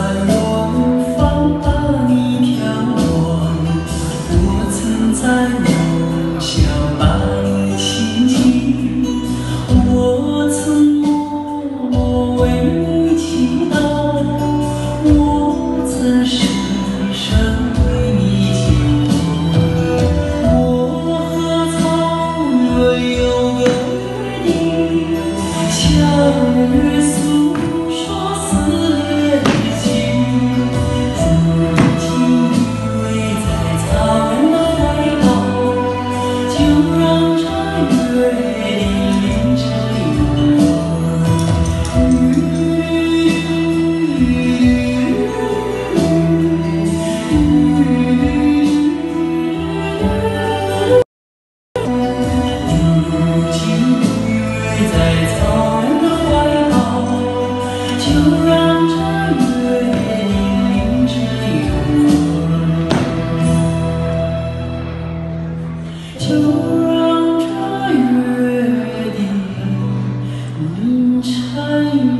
远方把你眺望，我曾在梦乡把你亲近，我曾默默为你祈祷，我曾深深为你牵挂。我和草原有个约定，相约诉说思恋情。如今依偎在草原的怀抱，就让这约定凝成永恒。如今依偎在草原的怀抱，就让这约定凝成永恒，就让这约定凝成永恒。